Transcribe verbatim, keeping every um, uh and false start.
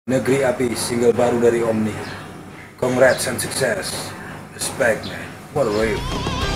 Negeri Api, single baru dari Omni. Congrats and success. Respect man. What a rave.